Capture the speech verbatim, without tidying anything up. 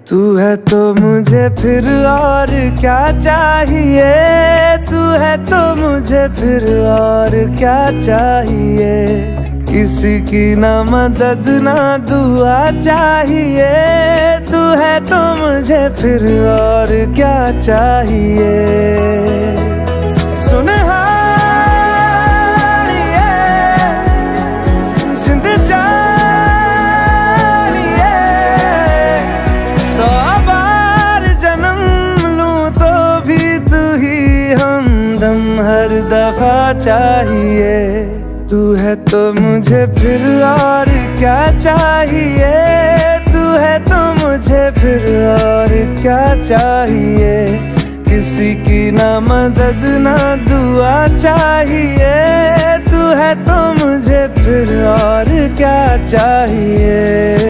तू है तो मुझे फिर और क्या चाहिए, तू है तो मुझे फिर और क्या चाहिए। किसी की ना मदद ना दुआ चाहिए, तू है तो मुझे फिर और क्या चाहिए। सुन हर दफा चाहिए, तू है तो मुझे फिर और क्या चाहिए, तू है तो मुझे फिर और क्या चाहिए। किसी की ना मदद ना दुआ चाहिए, तू है तो मुझे फिर और क्या चाहिए।